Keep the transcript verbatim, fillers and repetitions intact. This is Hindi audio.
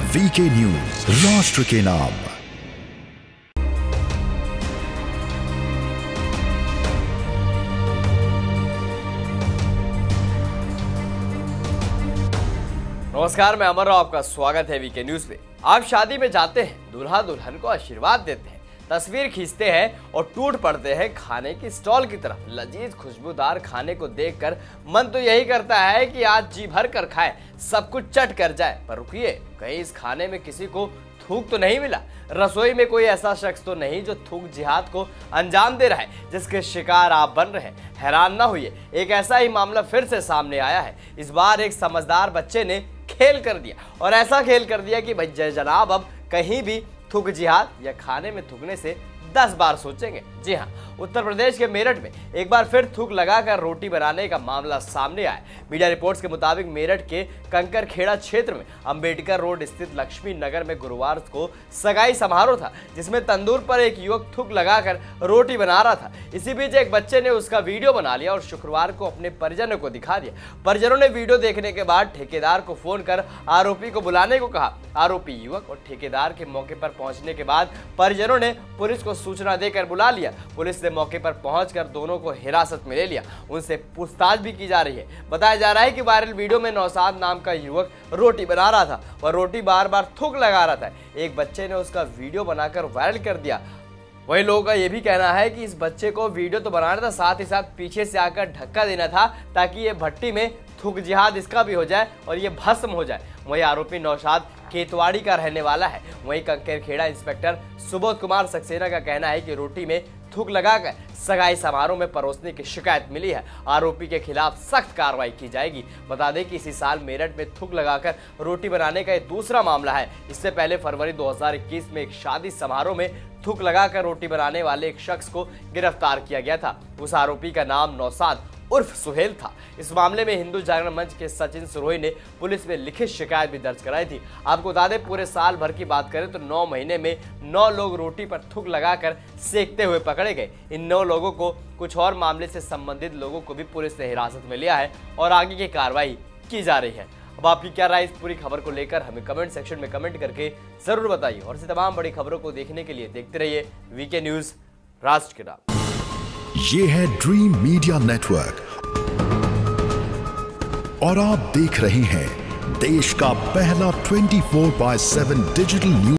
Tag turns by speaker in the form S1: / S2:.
S1: वीके न्यूज, राष्ट्र के नाम।
S2: नमस्कार, मैं अमर राव, आपका स्वागत है वीके न्यूज में। आप शादी में जाते हैं, दूल्हा दुल्हन को आशीर्वाद देते हैं, तस्वीर खींचते हैं और टूट पड़ते हैं खाने की स्टॉल की तरफ। लजीज खुशबूदार खाने को देखकर मन तो यही करता है कि आज जी भर कर खाएं, सब कुछ चट कर जाए। पर रुकिए, कहीं इस खाने में किसी को थूक तो नहीं मिला? रसोई में कोई ऐसा शख्स तो नहीं जो थूक जिहाद को अंजाम दे रहा है, जिसके शिकार आप बन रहे हैं? हैरान ना होइए, एक ऐसा ही मामला फिर से सामने आया है। इस बार एक समझदार बच्चे ने खेल कर दिया, और ऐसा खेल कर दिया कि भाई जनाब अब कहीं भी थूक जिहाद या खाने में थूकने से दस बार सोचेंगे। जी हाँ, उत्तर प्रदेश के मेरठ में एक बार फिर थूक लगाकर रोटी बनाने का मामला सामने आया। मीडिया रिपोर्ट्स के मुताबिक मेरठ के कंकरखेड़ा क्षेत्र में अंबेडकर रोड स्थित लक्ष्मी नगर में गुरुवार को सगाई समारोह था, जिसमें तंदूर पर एक युवक थूक लगाकर रोटी बना रहा था। इसी बीच एक बच्चे ने उसका वीडियो बना लिया और शुक्रवार को अपने परिजनों को दिखा दिया। परिजनों ने वीडियो देखने के बाद ठेकेदार को फोन कर आरोपी को बुलाने को कहा। आरोपी युवक और ठेकेदार के मौके पर पहुंचने के बाद परिजनों ने पुलिस को सूचना देकर बुला लिया। पुलिस ने मौके पर पहुंचकर दोनों को हिरासत में ले लिया। उनसे पूछताछ भी की जा रही है। बताया जा रहा है कि वायरल वीडियो में नौशाद नाम का युवक रोटी बना रहा था और रोटी बार बार थूक लगा रहा था। एक बच्चे ने उसका वीडियो बनाकर वायरल कर दिया। वही लोगों का यह भी कहना है कि इस बच्चे को वीडियो तो बनाना था, साथ ही साथ पीछे से आकर धक्का देना था ताकि ये भट्टी में थूक जिहाद इसका भी हो जाए और ये भस्म हो जाए। वही आरोपी नौशाद केतवाड़ी का रहने वाला है। वहीं कंकरखेड़ा इंस्पेक्टर सुबोध कुमार सक्सेना का कहना है कि रोटी में थूक लगाकर सगाई समारोह में परोसने की शिकायत मिली है। आरोपी के खिलाफ सख्त कार्रवाई की जाएगी। बता दें कि इसी साल मेरठ में थूक लगाकर रोटी बनाने का ये दूसरा मामला है। इससे पहले फरवरी दो हज़ार इक्कीस में एक शादी समारोह में थूक लगाकर रोटी बनाने वाले एक शख्स को गिरफ्तार किया गया था। उस आरोपी का नाम नौशाद उर्फ सुहेल था। इस मामले में हिंदू जागरण मंच के सचिन सुरोही ने पुलिस में लिखित शिकायत भी दर्ज कराई थी। आपको बता दें, पूरे साल भर की बात करें तो नौ महीने में नौ लोग रोटी पर थूक लगाकर सेकते हुए पकड़े गए। इन नौ लोगों को कुछ और मामले से संबंधित लोगों को भी पुलिस ने हिरासत में लिया है और आगे की कार्रवाई की जा रही है। अब आपकी क्या राय इस पूरी खबर को लेकर हमें कमेंट सेक्शन में कमेंट करके जरूर बताइए। और ऐसी तमाम बड़ी खबरों को देखने के लिए देखते रहिए वीके न्यूज, राष्ट्र के नाम।
S1: ये है ड्रीम मीडिया नेटवर्क और आप देख रहे हैं देश का पहला चौबीस बाय सात डिजिटल न्यूज